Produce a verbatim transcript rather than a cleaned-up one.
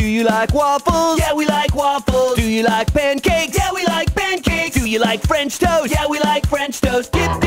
Do you like waffles? Yeah, we like waffles. Do you like pancakes? Yeah, we like pancakes. Do you like French toast? Yeah, we like French toast. Dip